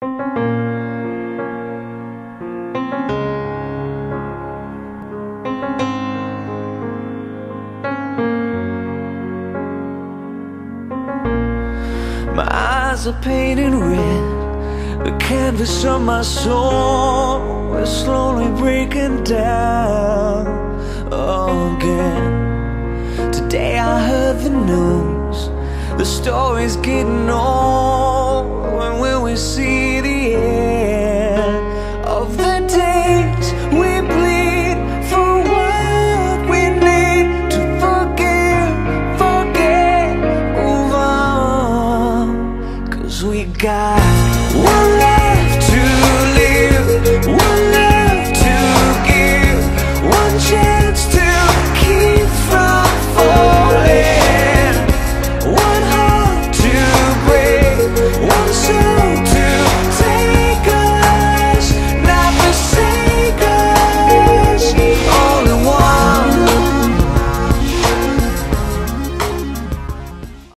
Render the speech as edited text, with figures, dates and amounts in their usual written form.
My eyes are painted red, the canvas of my soul is slowly breaking down again. Today I heard the news, the story's getting old. When will we see